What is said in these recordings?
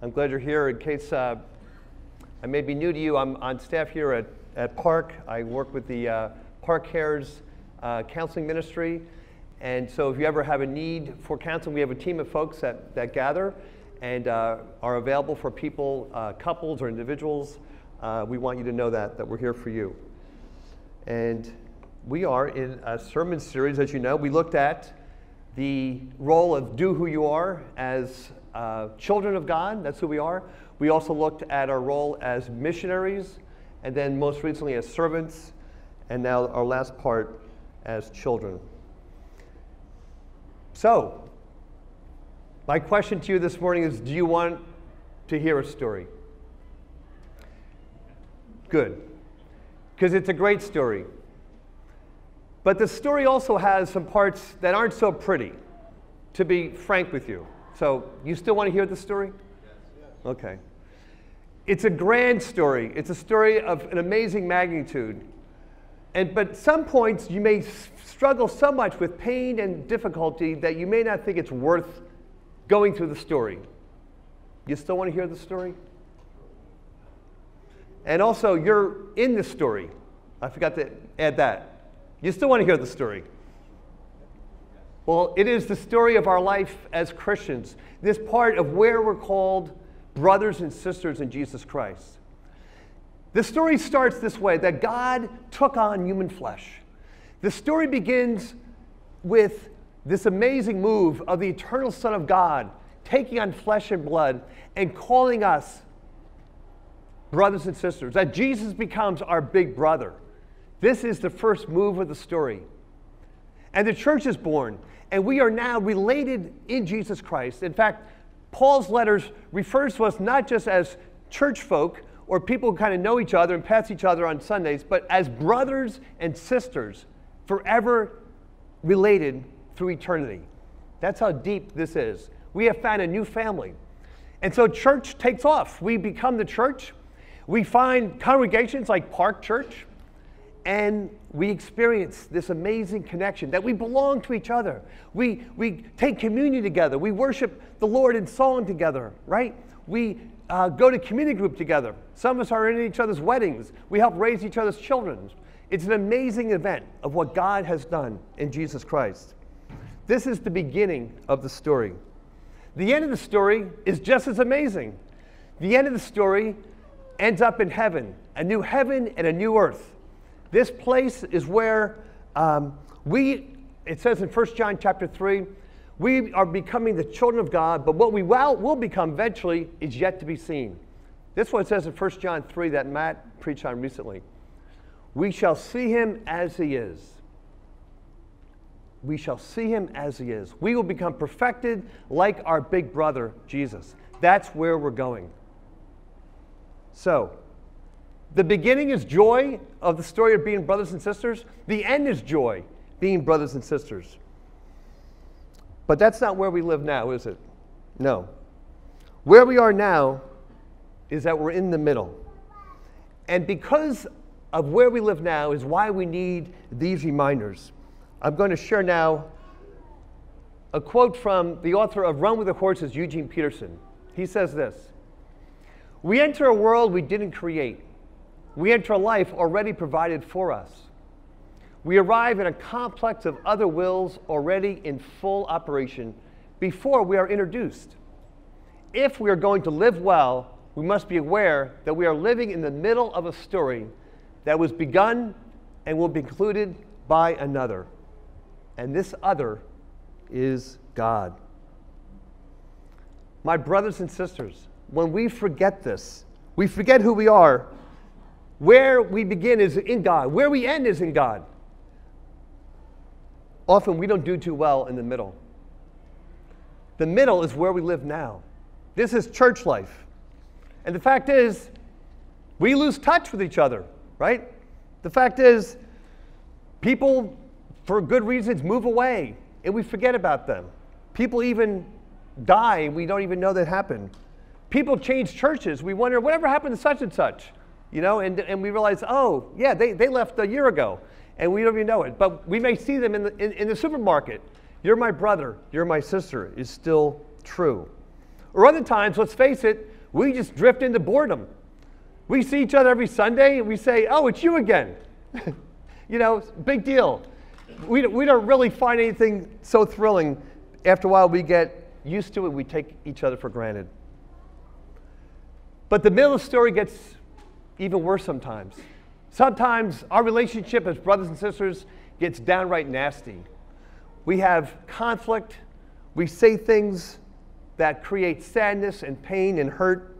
I'm glad you're here. In case I may be new to you, I'm on staff here at Park. I work with the Park Cares counseling ministry. And so if you ever have a need for counseling, we have a team of folks that gather and are available for people, couples or individuals. We want you to know that we're here for you. And we are in a sermon series, as you know. We looked at the role of do who you are as children of God. That's who we are. We also looked at our role as missionaries, and then most recently as servants, and now our last part as children. So, my question to you this morning is, do you want to hear a story? Good, because it's a great story. But the story also has some parts that aren't so pretty, to be frank with you. So, you still want to hear the story? Yes. Okay. It's a grand story. It's a story of an amazing magnitude. But some points you may struggle so much with pain and difficulty that you may not think it's worth going through the story. You still want to hear the story? And also, you're in the story. I forgot to add that. You still want to hear the story? Well, it is the story of our life as Christians. This part of where we're called brothers and sisters in Jesus Christ. The story starts this way, that God took on human flesh. The story begins with this amazing move of the eternal Son of God taking on flesh and blood and calling us brothers and sisters, that Jesus becomes our big brother. This is the first move of the story. And the church is born, and we are now related in Jesus Christ. In fact, Paul's letters refers to us not just as church folk or people who kind of know each other and pass each other on Sundays, but as brothers and sisters forever related through eternity. That's how deep this is. We have found a new family. And so church takes off. We become the church. We find congregations like Park Church, and we experience this amazing connection that we belong to each other. We take communion together. We worship the Lord in song together, right? We go to community group together. Some of us are in each other's weddings. We help raise each other's children. It's an amazing event of what God has done in Jesus Christ. This is the beginning of the story. The end of the story is just as amazing. The end of the story ends up in heaven, a new heaven and a new earth. This place is where it says in 1 John chapter 3, we are becoming the children of God, but what we will become eventually is yet to be seen. This is what it says in 1 John 3 that Matt preached on recently. We shall see him as he is. We shall see him as he is. We will become perfected like our big brother, Jesus. That's where we're going. So, the beginning is joy of the story of being brothers and sisters. The end is joy, being brothers and sisters. But that's not where we live now, is it? No. Where we are now is that we're in the middle. And because of where we live now is why we need these reminders. I'm going to share now a quote from the author of Run with the Horses, Eugene Peterson. He says this: "We enter a world we didn't create. We enter a life already provided for us. We arrive in a complex of other wills already in full operation before we are introduced. If we are going to live well, we must be aware that we are living in the middle of a story that was begun and will be concluded by another. And this other is God." My brothers and sisters, when we forget this, we forget who we are. Where we begin is in God. Where we end is in God. Often we don't do too well in the middle. The middle is where we live now. This is church life. And the fact is, we lose touch with each other, right? The fact is, people, for good reasons, move away, and we forget about them. People even die, and we don't even know that happened. People change churches. We wonder, whatever happened to such and such? You know, and we realize, oh, yeah, they left a year ago, and we don't even know it. But we may see them in the supermarket. You're my brother, you're my sister is still true. Or other times, let's face it, We just drift into boredom. We see each other every Sunday and we say, oh, it's you again. You know, big deal. We don't really find anything so thrilling. After a while, we get used to it. We take each other for granted. But the middle of the story gets even worse sometimes. Sometimes our relationship as brothers and sisters gets downright nasty. We have conflict. We say things that create sadness and pain and hurt.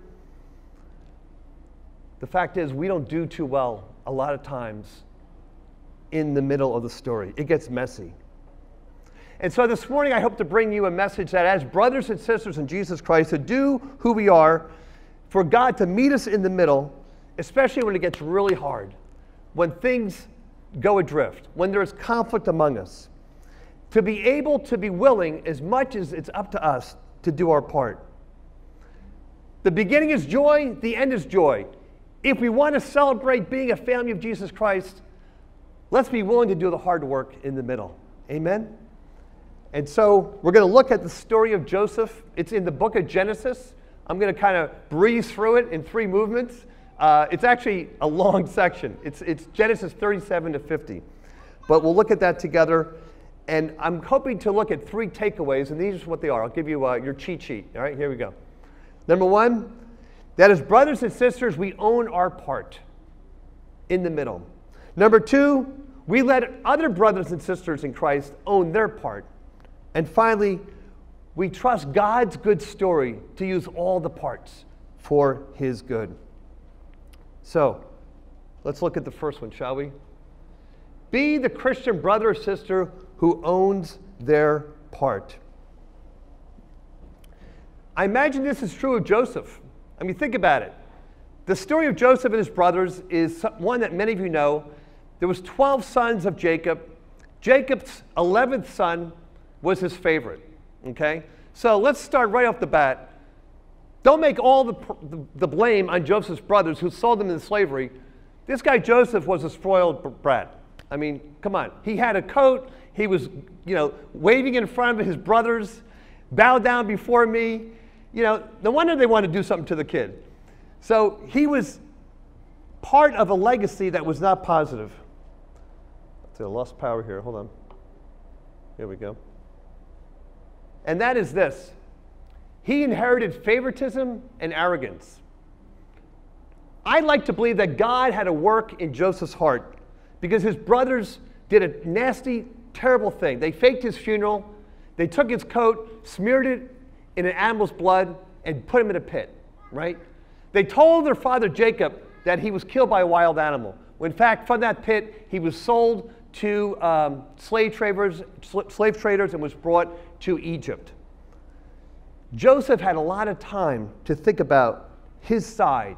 The fact is, we don't do too well a lot of times in the middle of the story. It gets messy. And so this morning, I hope to bring you a message that as brothers and sisters in Jesus Christ, to do who we are, for God to meet us in the middle, especially when it gets really hard, when things go adrift, when there's conflict among us, to be able to be willing, as much as it's up to us, to do our part. The beginning is joy, the end is joy. If we want to celebrate being a family of Jesus Christ, let's be willing to do the hard work in the middle. Amen? And so we're going to look at the story of Joseph. It's in the book of Genesis. I'm going to kind of breeze through it in 3 movements. It's actually a long section. It's Genesis 37 to 50. But we'll look at that together. And I'm hoping to look at 3 takeaways, and these are what they are. I'll give you your cheat sheet. All right, here we go. Number 1, that as brothers and sisters, we own our part in the middle. Number 2, we let other brothers and sisters in Christ own their part. And finally, we trust God's good story to use all the parts for his good. So, let's look at the first one, shall we? Be the Christian brother or sister who owns their part. I imagine this is true of Joseph. I mean, think about it. The story of Joseph and his brothers is one that many of you know. There was 12 sons of Jacob. Jacob's 11th son was his favorite, okay? So let's start right off the bat. Don't make all the blame on Joseph's brothers who sold him into slavery. This guy Joseph was a spoiled brat. I mean, come on. He had a coat. He was, waving in front of his brothers. Bow down before me. No wonder they wanted to do something to the kid. So he was part of a legacy that was not positive. I lost power here. Hold on. Here we go. And that is this. He inherited favoritism and arrogance. I'd like to believe that God had a work in Joseph's heart because his brothers did a nasty, terrible thing. They faked his funeral. They took his coat, smeared it in an animal's blood, and put him in a pit, right? They told their father Jacob that he was killed by a wild animal. When in fact, from that pit, he was sold to slave traders and was brought to Egypt. Joseph had a lot of time to think about his side.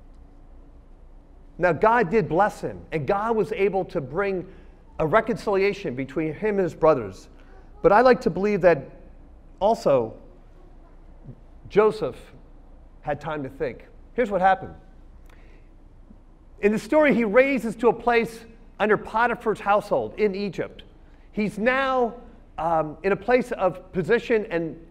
Now, God did bless him, and God was able to bring a reconciliation between him and his brothers. But I like to believe that also Joseph had time to think. Here's what happened. In the story, he raises to a place under Potiphar's household in Egypt. He's now in a place of position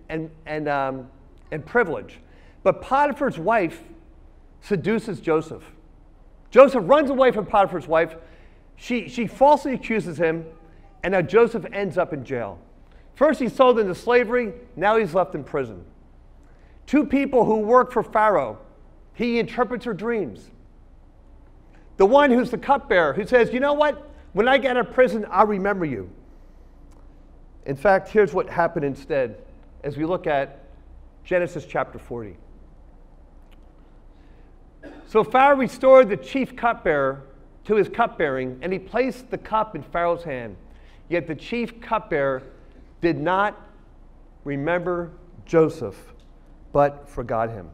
and privilege. But Potiphar's wife seduces Joseph. Joseph runs away from Potiphar's wife. She falsely accuses him, and now Joseph ends up in jail. First he's sold into slavery, now he's left in prison. 2 people who work for Pharaoh, he interprets her dreams. The one who's the cupbearer, who says, you know what? When I get out of prison, I'll remember you. In fact, here's what happened instead as we look at Genesis chapter 40. So Pharaoh restored the chief cupbearer to his cupbearing, and he placed the cup in Pharaoh's hand. Yet the chief cupbearer did not remember Joseph, but forgot him.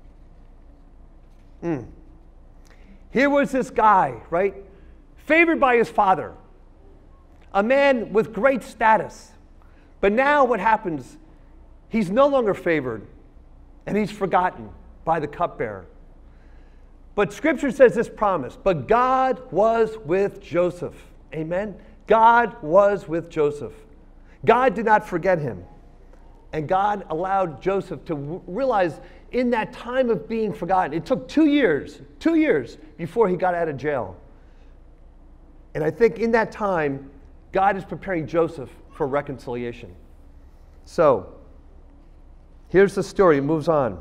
Here was this guy, right? Favored by his father. A man with great status. But now what happens? He's no longer favored, and he's forgotten by the cupbearer. But Scripture says this promise, but God was with Joseph. Amen? God was with Joseph. God did not forget him. And God allowed Joseph to realize in that time of being forgotten. It took 2 years before he got out of jail. And I think in that time, God is preparing Joseph for reconciliation. So, here's the story. It moves on.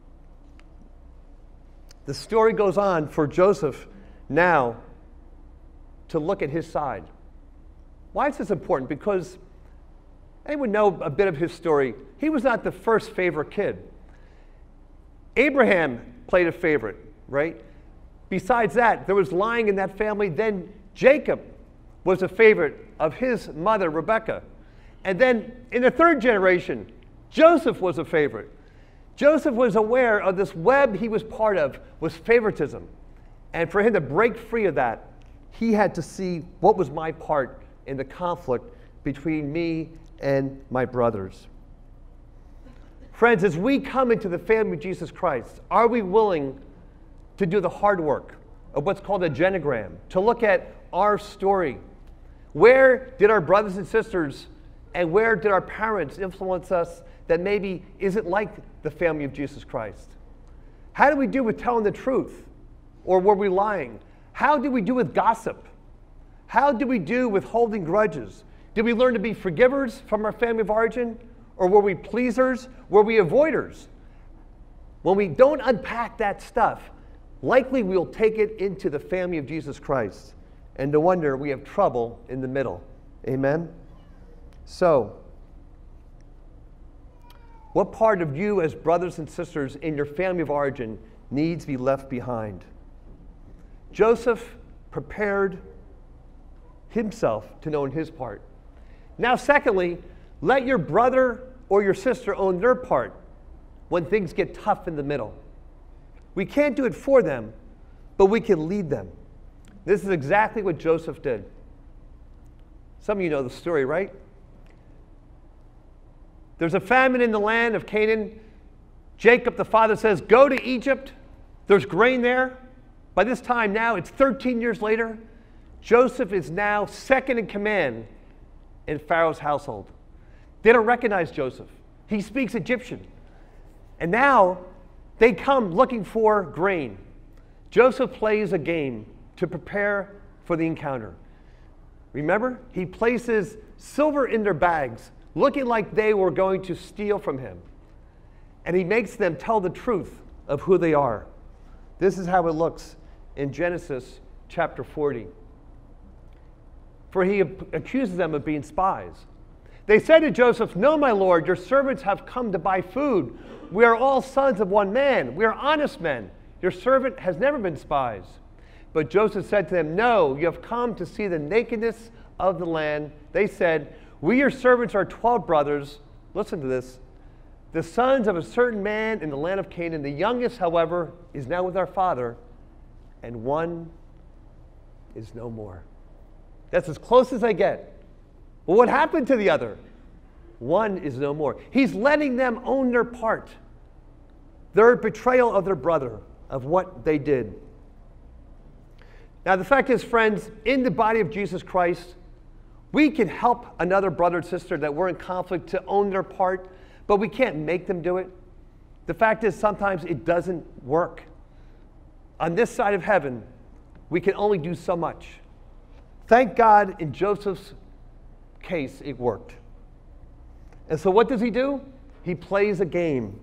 The story goes on for Joseph now to look at his side. Why is this important? Because anyone know a bit of his story? He was not the first favorite kid. Abraham played a favorite, right? Besides that, there was lying in that family. Then Jacob was a favorite of his mother, Rebekah. And then in the third generation, Joseph was a favorite. Joseph was aware of this web he was part of was favoritism. And for him to break free of that, he had to see what was my part in the conflict between me and my brothers. Friends, as we come into the family of Jesus Christ, are we willing to do the hard work of what's called a genogram, to look at our story? Where did our brothers and sisters and where did our parents influence us that maybe isn't like the family of Jesus Christ? How do we do with telling the truth? Or were we lying? How did we do with gossip? How did we do with holding grudges? Did we learn to be forgivers from our family of origin? Or were we pleasers? Were we avoiders? When we don't unpack that stuff, likely we'll take it into the family of Jesus Christ. And no wonder we have trouble in the middle. Amen? So, what part of you as brothers and sisters in your family of origin needs to be left behind? Joseph prepared himself to know in his part. Now, secondly, let your brother or your sister own their part when things get tough in the middle. We can't do it for them, but we can lead them. This is exactly what Joseph did. Some of you know the story, right? There's a famine in the land of Canaan. Jacob, the father, says, go to Egypt. There's grain there. By this time now, it's 13 years later. Joseph is now second in command in Pharaoh's household. They don't recognize Joseph. He speaks Egyptian. And now they come looking for grain. Joseph plays a game to prepare for the encounter. Remember, he places silver in their bags, looking like they were going to steal from him. And he makes them tell the truth of who they are. This is how it looks in Genesis chapter 40. For he accuses them of being spies. They said to Joseph, no, my lord, your servants have come to buy food. We are all sons of one man. We are honest men. Your servant has never been spies. But Joseph said to them, no, you have come to see the nakedness of the land. They said, we, your servants, are 12 brothers. Listen to this. The sons of a certain man in the land of Canaan. The youngest, however, is now with our father, and one is no more. That's as close as I get. Well, what happened to the other? One is no more. He's letting them own their part, their betrayal of their brother, of what they did. Now, the fact is, friends, in the body of Jesus Christ, we can help another brother or sister that we're in conflict to own their part, but we can't make them do it. The fact is, sometimes it doesn't work. On this side of heaven, we can only do so much. Thank God, in Joseph's case, it worked. And so what does he do? He plays a game.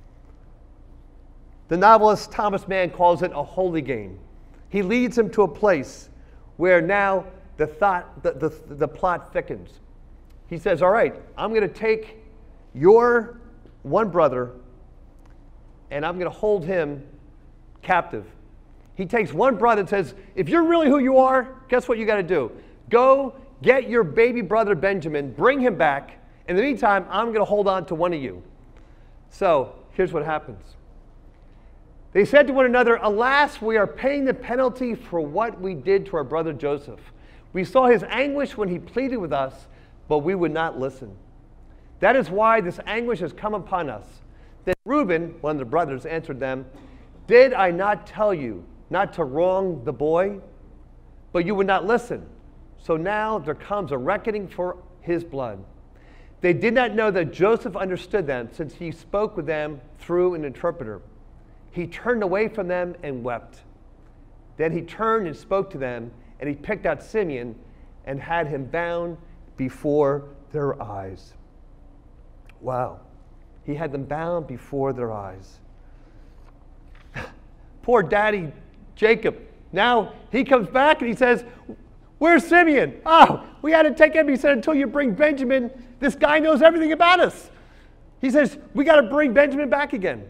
The novelist Thomas Mann calls it a holy game. He leads him to a place where now the plot thickens. He says, all right, I'm going to take your one brother and I'm going to hold him captive. He takes one brother and says, if you're really who you are, guess what you got to do? Go get your baby brother Benjamin, bring him back. In the meantime, I'm going to hold on to one of you. So here's what happens. They said to one another, alas, we are paying the penalty for what we did to our brother Joseph. We saw his anguish when he pleaded with us, but we would not listen. That is why this anguish has come upon us. Then Reuben, one of the brothers, answered them, did I not tell you not to wrong the boy? But you would not listen. So now there comes a reckoning for his blood. They did not know that Joseph understood them, since he spoke with them through an interpreter. He turned away from them and wept. Then he turned and spoke to them, and he picked out Simeon and had him bound before their eyes. Wow. He had them bound before their eyes. Poor daddy Jacob. Now he comes back and he says, "Where's Simeon?" "Oh, we had to take him." He said, "Until you bring Benjamin, this guy knows everything about us." He says, "We got to bring Benjamin back again."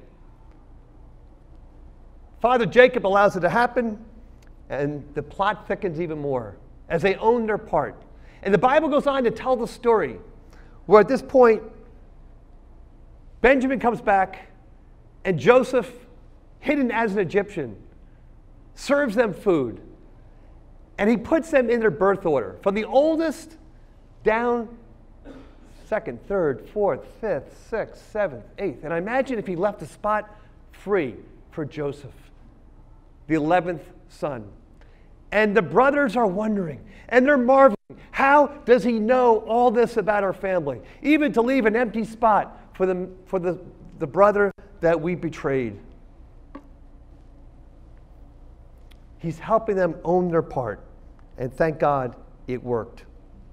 Father Jacob allows it to happen, and the plot thickens even more as they own their part. And the Bible goes on to tell the story where at this point, Benjamin comes back, and Joseph, hidden as an Egyptian, serves them food. And he puts them in their birth order, from the oldest down second, third, fourth, fifth, sixth, seventh, eighth. And I imagine if he left a spot free for Joseph, the 11th son. And the brothers are wondering, and they're marveling, how does he know all this about our family? Even to leave an empty spot for the brother that we betrayed. He's helping them own their part. And thank God it worked.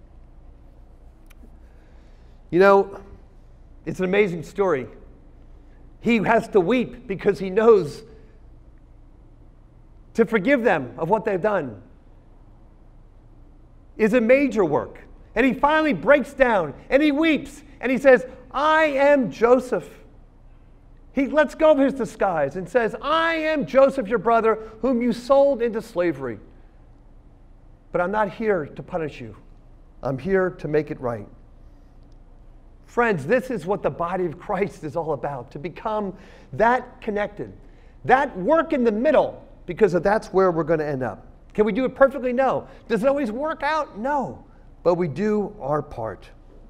You know, it's an amazing story. He has to weep because he knows to forgive them of what they've done is a major work. And he finally breaks down and he weeps and he says, "I am Joseph." He lets go of his disguise and says, "I am Joseph, your brother, whom you sold into slavery. But I'm not here to punish you. I'm here to make it right." Friends, this is what the body of Christ is all about, to become that connected, that work in the middle, because that's where we're going to end up. Can we do it perfectly? No. Does it always work out? No. But we do our part.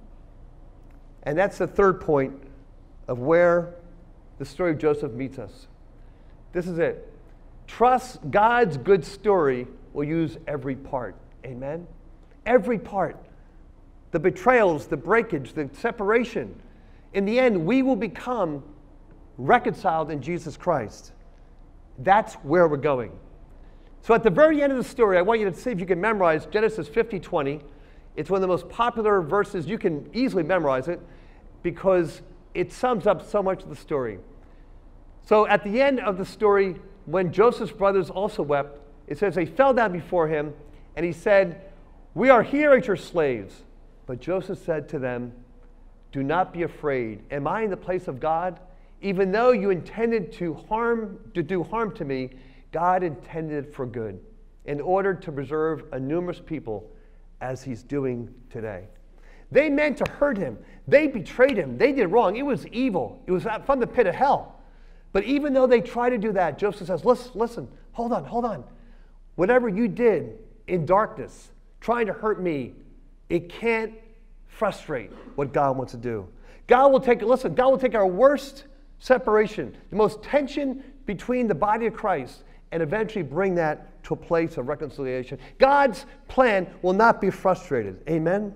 And that's the third point of where the story of Joseph meets us. This is it. Trust God's good story will use every part. Amen? Every part. The betrayals, the breakage, the separation. In the end, we will become reconciled in Jesus Christ. That's where we're going. So at the very end of the story, I want you to see if you can memorize Genesis 50:20. It's one of the most popular verses. You can easily memorize it because it sums up so much of the story. So at the end of the story, when Joseph's brothers also wept, it says they fell down before him, and he said, "We are here as your slaves." But Joseph said to them, "Do not be afraid. Am I in the place of God? Even though you intended to do harm to me, God intended it for good, in order to preserve a numerous people, as he's doing today." They meant to hurt him. They betrayed him. They did wrong. It was evil. It was from the pit of hell. But even though they try to do that, Joseph says, listen, hold on. Whatever you did in darkness, trying to hurt me, it can't frustrate what God wants to do. God will take our worst separation, the most tension between the body of Christ, and eventually bring that to a place of reconciliation. God's plan will not be frustrated. Amen?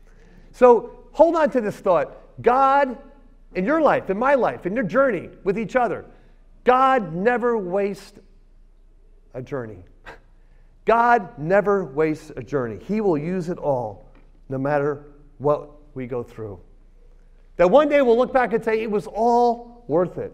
So hold on to this thought. God, in your life, in my life, in your journey with each other, God never wastes a journey. God never wastes a journey. He will use it all, no matter what we go through. That one day we'll look back and say, it was all worth it.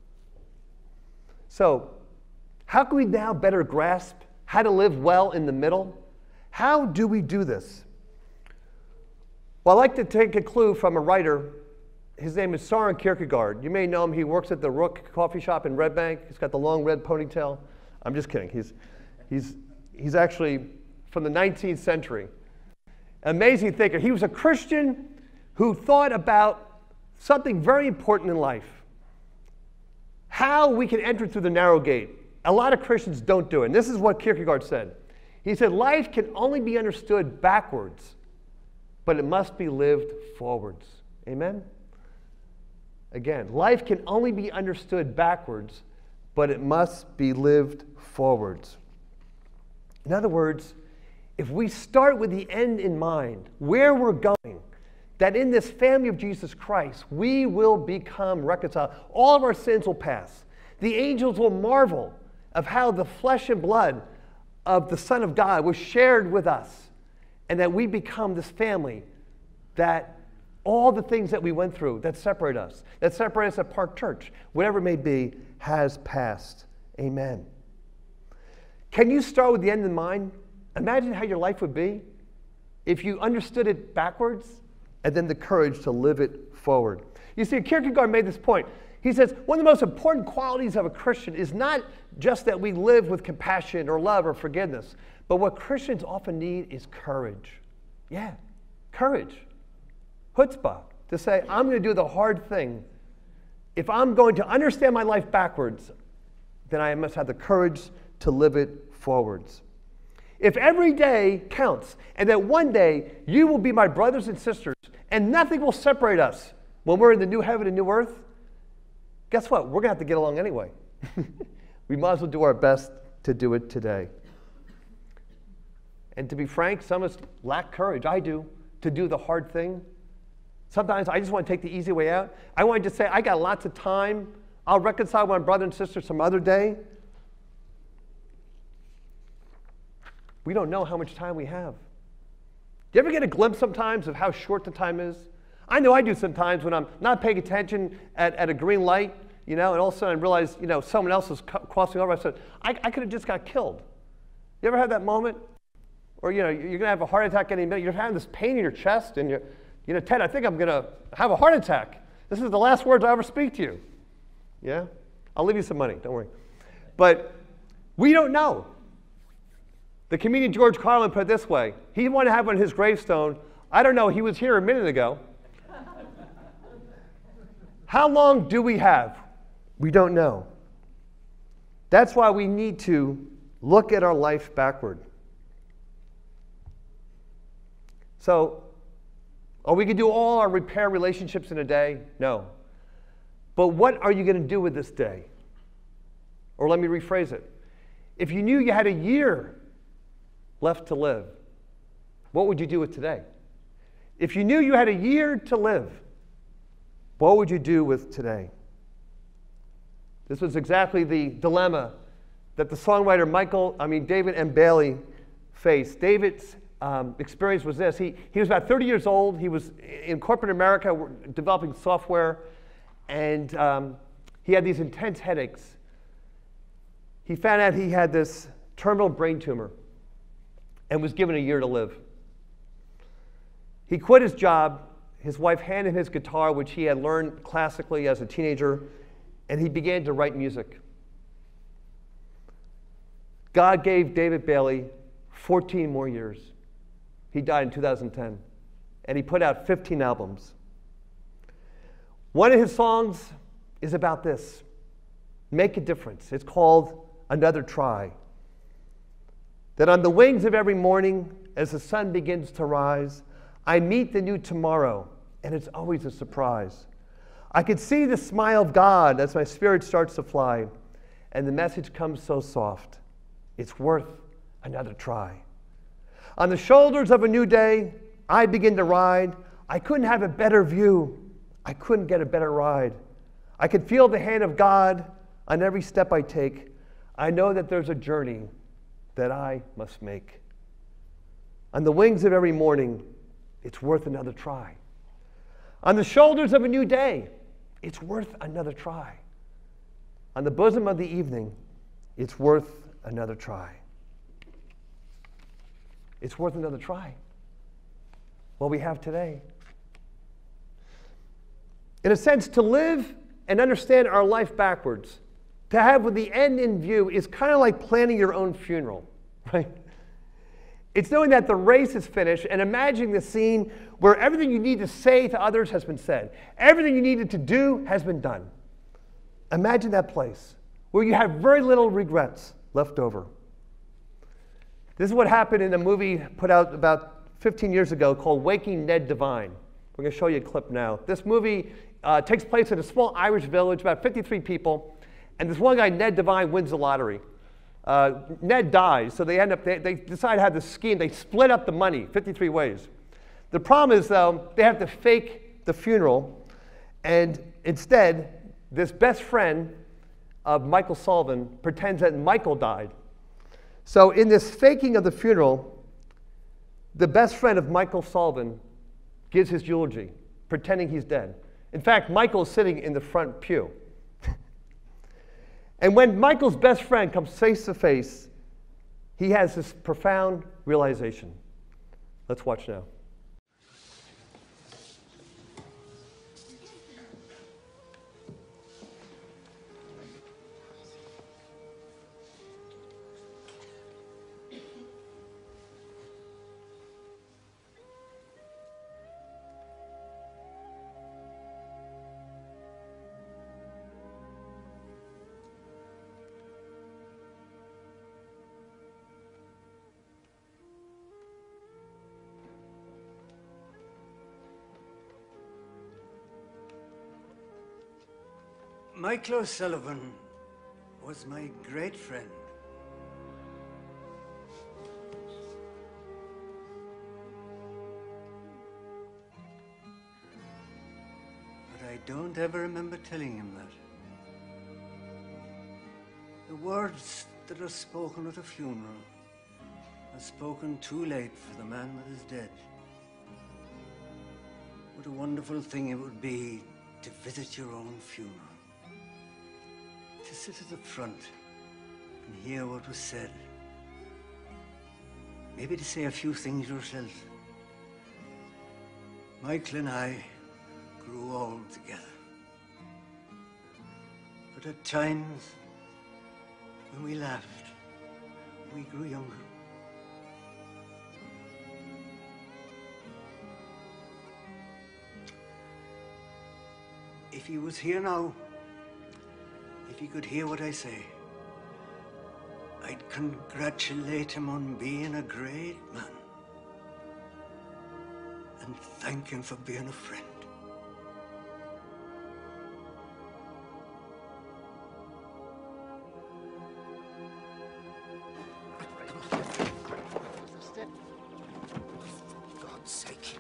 So, how can we now better grasp how to live well in the middle? How do we do this? Well, I'd like to take a clue from a writer. His name is Søren Kierkegaard. You may know him. He works at the Rook coffee shop in Red Bank. He's got the long red ponytail. I'm just kidding. He's actually from the 19th century. Amazing thinker. He was a Christian who thought about something very important in life. How we can enter through the narrow gate. A lot of Christians don't do it. And this is what Kierkegaard said. He said, life can only be understood backwards, but it must be lived forwards. Amen? Again, life can only be understood backwards, but it must be lived forwards. In other words, if we start with the end in mind, where we're going, that in this family of Jesus Christ, we will become reconciled. All of our sins will pass. The angels will marvel of how the flesh and blood of the Son of God was shared with us, and that we become this family that all the things that we went through that separate us at Park Church, whatever it may be, has passed. Amen. Can you start with the end in mind? Imagine how your life would be if you understood it backwards and then the courage to live it forward. You see, Kierkegaard made this point. He says, one of the most important qualities of a Christian is not just that we live with compassion or love or forgiveness, but what Christians often need is courage. Yeah, courage. Chutzpah, to say, I'm going to do the hard thing. If I'm going to understand my life backwards, then I must have the courage to live it forwards. If every day counts, and that one day you will be my brothers and sisters, and nothing will separate us when we're in the new heaven and new earth, guess what? We're going to have to get along anyway. We might as well do our best to do it today. And to be frank, some of us lack courage. I do, to do the hard thing. Sometimes I just want to take the easy way out. I want to just say, I got lots of time. I'll reconcile with my brother and sister some other day. We don't know how much time we have. Do you ever get a glimpse sometimes of how short the time is? I know I do sometimes when I'm not paying attention at a green light, and all of a sudden I realize, someone else is crossing over. I said, I could have just got killed. You ever had that moment? Or, you're going to have a heart attack any minute. You're having this pain in your chest, and Ted, I think I'm going to have a heart attack. This is the last words I ever speak to you. Yeah? I'll leave you some money, don't worry. But we don't know. The comedian George Carlin put it this way. He wanted to have on his gravestone, I don't know, he was here a minute ago. How long do we have? We don't know. That's why we need to look at our life backward. So, are we going to do all our repair relationships in a day? No. But what are you going to do with this day? Or let me rephrase it. If you knew you had a year left to live, what would you do with today? If you knew you had a year to live, what would you do with today? This was exactly the dilemma that the songwriter David M. Bailey faced. David's experience was this. He was about 30 years old. He was in corporate America developing software, and he had these intense headaches. He found out he had this terminal brain tumor and was given a year to live. He quit his job. His wife handed him his guitar, which he had learned classically as a teenager, and he began to write music. God gave David Bailey 14 more years. He died in 2010, and he put out 15 albums. One of his songs is about this. Make a difference. It's called Another Try. That on the wings of every morning, as the sun begins to rise, I meet the new tomorrow, and it's always a surprise. I could see the smile of God as my spirit starts to fly, and the message comes so soft. It's worth another try. On the shoulders of a new day, I begin to ride. I couldn't have a better view. I couldn't get a better ride. I could feel the hand of God on every step I take. I know that there's a journey that I must make. On the wings of every morning, it's worth another try. On the shoulders of a new day, it's worth another try. On the bosom of the evening, it's worth another try. It's worth another try. What we have today. In a sense, to live and understand our life backwards, to have with the end in view, is kind of like planning your own funeral, right? It's knowing that the race is finished and imagining the scene where everything you need to say to others has been said. Everything you needed to do has been done. Imagine that place where you have very little regrets left over. This is what happened in a movie put out about 15 years ago called Waking Ned Devine. We're going to show you a clip now. This movie takes place in a small Irish village, about 53 people, and this one guy, Ned Devine, wins the lottery. Ned dies, so they decide to have this scheme. They split up the money 53 ways. The problem is, though, they have to fake the funeral, and instead, this best friend of Michael Sullivan pretends that Michael died. So in this faking of the funeral, the best friend of Michael Sullivan gives his eulogy, pretending he's dead. In fact, Michael is sitting in the front pew. And when Michael's best friend comes face to face, he has this profound realization. Let's watch now. Michael O'Sullivan was my great friend. But I don't ever remember telling him that. The words that are spoken at a funeral are spoken too late for the man that is dead. What a wonderful thing it would be to visit your own funeral. To sit at the front and hear what was said. Maybe to say a few things yourself. Michael and I grew old together. But at times, when we laughed, we grew younger. If he was here now, if he could hear what I say, I'd congratulate him on being a great man and thank him for being a friend. For God's sake.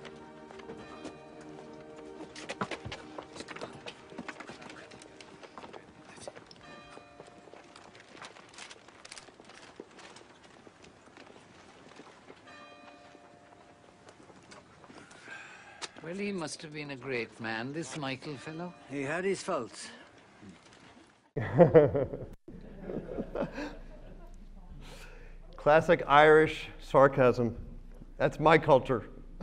Well, he must have been a great man, this Michael fellow. He had his faults. Classic Irish sarcasm. That's my culture.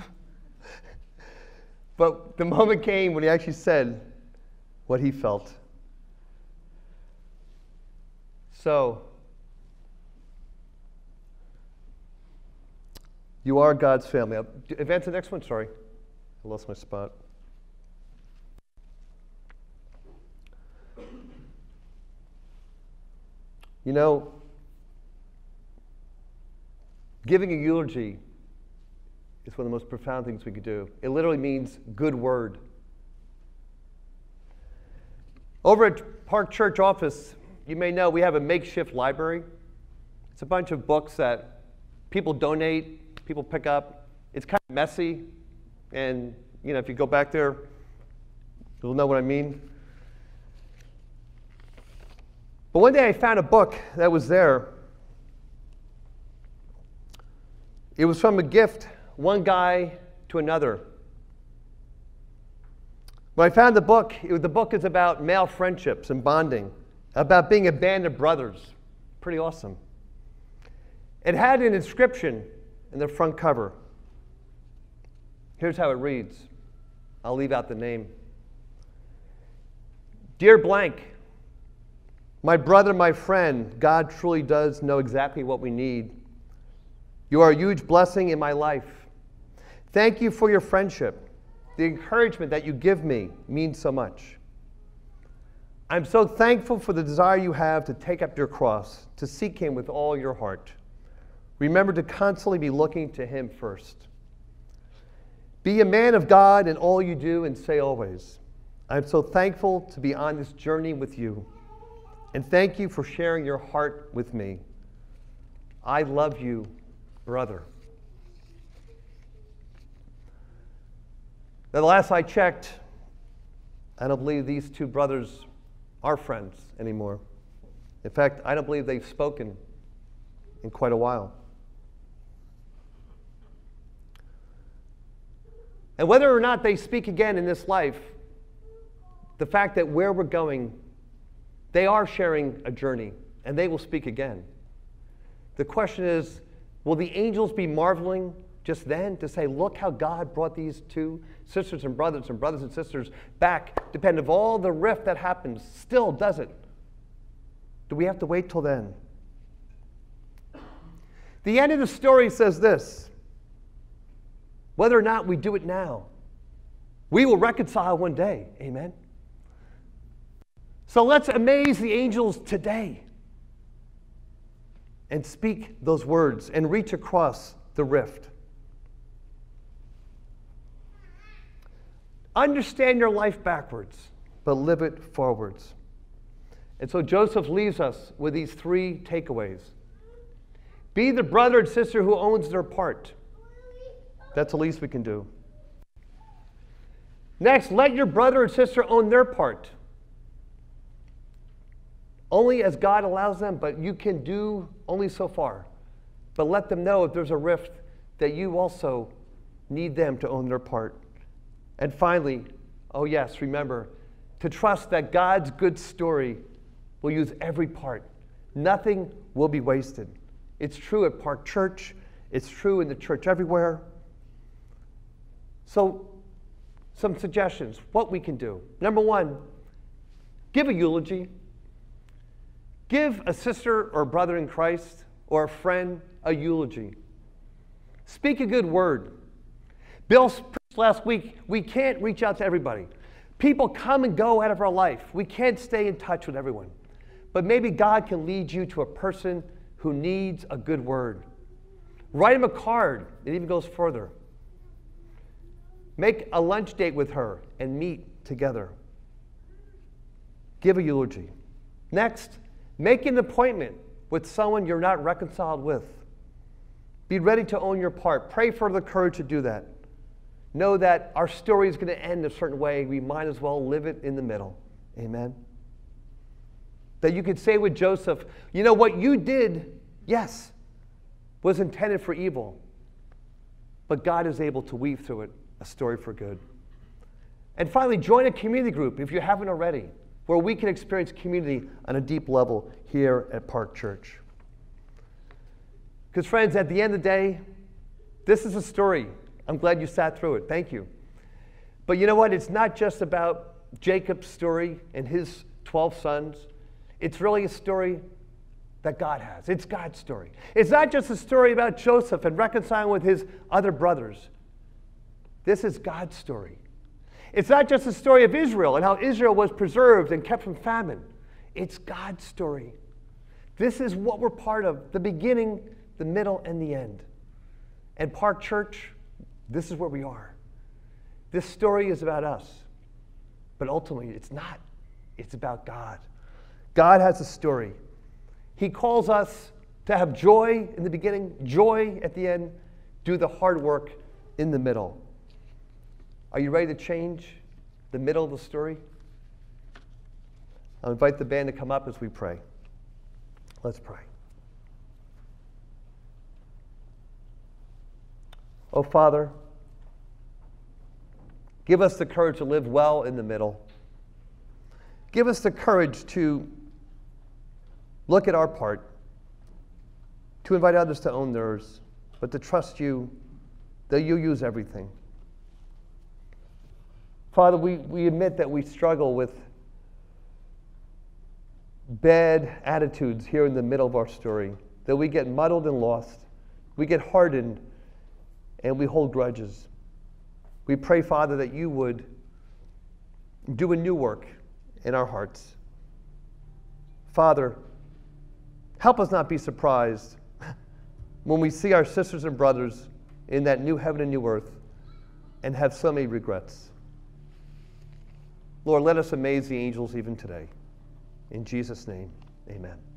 But the moment came when he actually said what he felt. So, you are God's family. Advance to the next one, sorry. I lost my spot. You know, giving a eulogy is one of the most profound things we could do. It literally means good word. Over at Park Church office, you may know we have a makeshift library. It's a bunch of books that people donate, people pick up. It's kind of messy. And, you know, if you go back there, you'll know what I mean. But one day I found a book that was there. It was from a gift, one guy to another. When I found the book is about male friendships and bonding, about being a band of brothers. Pretty awesome. It had an inscription in the front cover. Here's how it reads. I'll leave out the name. Dear blank, my brother, my friend, God truly does know exactly what we need. You are a huge blessing in my life. Thank you for your friendship. The encouragement that you give me means so much. I'm so thankful for the desire you have to take up your cross, to seek Him with all your heart. Remember to constantly be looking to Him first. Be a man of God in all you do and say always, I'm so thankful to be on this journey with you. And thank you for sharing your heart with me. I love you, brother. Now, the last I checked, I don't believe these two brothers are friends anymore. In fact, I don't believe they've spoken in quite a while. And whether or not they speak again in this life, the fact that where we're going, they are sharing a journey, and they will speak again. The question is, will the angels be marveling just then to say, look how God brought these two sisters and brothers and sisters back, depending on all the rift that happens, still does it? Do we have to wait till then? The end of the story says this: whether or not we do it now, we will reconcile one day. Amen? So let's amaze the angels today and speak those words and reach across the rift. Understand your life backwards, but live it forwards. And so Joseph leaves us with these three takeaways. Be the brother and sister who owns their part. That's the least we can do. Next, let your brother and sister own their part. Only as God allows them, but you can do only so far. But let them know if there's a rift that you also need them to own their part. And finally, oh yes, remember to trust that God's good story will use every part. Nothing will be wasted. It's true at Park Church. It's true in the church everywhere. So, some suggestions, what we can do. Number one, give a eulogy. Give a sister or brother in Christ or a friend a eulogy. Speak a good word. Bill preached last week, we can't reach out to everybody. People come and go out of our life. We can't stay in touch with everyone. But maybe God can lead you to a person who needs a good word. Write him a card. It even goes further. Make a lunch date with her and meet together. Give a eulogy. Next, make an appointment with someone you're not reconciled with. Be ready to own your part. Pray for the courage to do that. Know that our story is going to end a certain way. We might as well live it in the middle. Amen. That you could say with Joseph, you know what you did, yes, was intended for evil. But God is able to weave through it a story for good. And finally, join a community group if you haven't already, where we can experience community on a deep level here at Park Church. Because friends, at the end of the day, this is a story. I'm glad you sat through it. Thank you. But you know what? It's not just about Jacob's story and his 12 sons. It's really a story that God has. It's God's story. It's not just a story about Joseph and reconciling with his other brothers. This is God's story. It's not just a story of Israel and how Israel was preserved and kept from famine. It's God's story. This is what we're part of, the beginning, the middle, and the end. And Park Church, this is where we are. This story is about us. But ultimately, it's not. It's about God. God has a story. He calls us to have joy in the beginning, joy at the end, do the hard work in the middle. Are you ready to change the middle of the story? I'll invite the band to come up as we pray. Let's pray. Oh, Father, give us the courage to live well in the middle. Give us the courage to look at our part, to invite others to own theirs, but to trust you that you use everything. Father, we admit that we struggle with bad attitudes here in the middle of our story, that we get muddled and lost, we get hardened, and we hold grudges. We pray, Father, that you would do a new work in our hearts. Father, help us not be surprised when we see our sisters and brothers in that new heaven and new earth and have so many regrets. Lord, let us amaze the angels even today. In Jesus' name, amen.